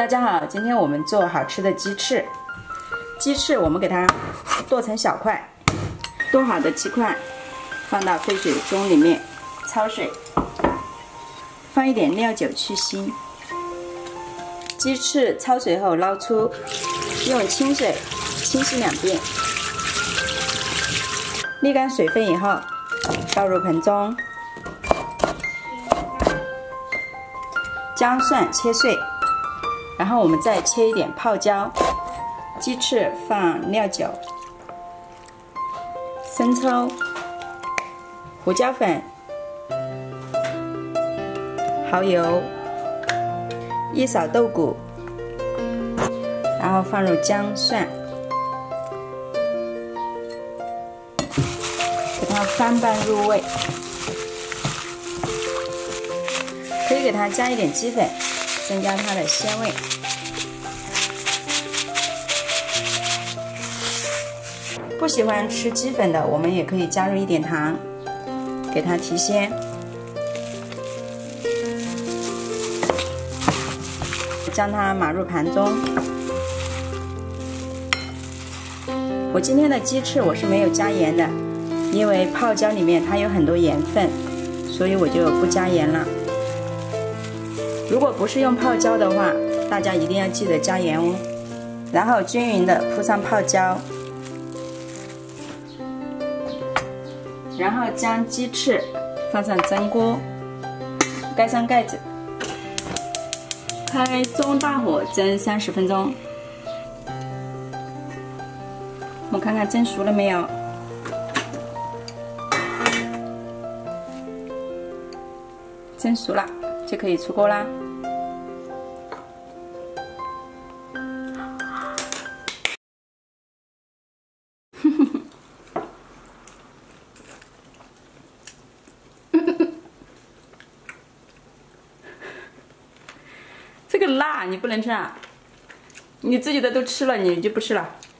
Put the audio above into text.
大家好，今天我们做好吃的鸡翅。鸡翅我们给它剁成小块，剁好的鸡块放到沸水中里面焯水，放一点料酒去腥。鸡翅焯水后捞出，用清水清洗2遍，沥干水分以后倒入盆中，姜蒜切碎。 然后我们再切一点泡椒，鸡翅放料酒、生抽、胡椒粉、蚝油，一勺豆鼓，然后放入姜蒜，给它翻拌入味，可以给它加一点鸡粉。 增加它的鲜味。不喜欢吃鸡粉的，我们也可以加入一点糖，给它提鲜。将它码入盘中。我今天的鸡翅我是没有加盐的，因为泡椒里面它有很多盐分，所以我就不加盐了。 如果不是用泡椒的话，大家一定要记得加盐哦。然后均匀的铺上泡椒，然后将鸡翅放上蒸锅，盖上盖子，开中大火蒸30分钟。我们看看蒸熟了没有？蒸熟了。 就可以出锅啦。这个辣你不能吃啊！你自己的都吃了，你就不吃了。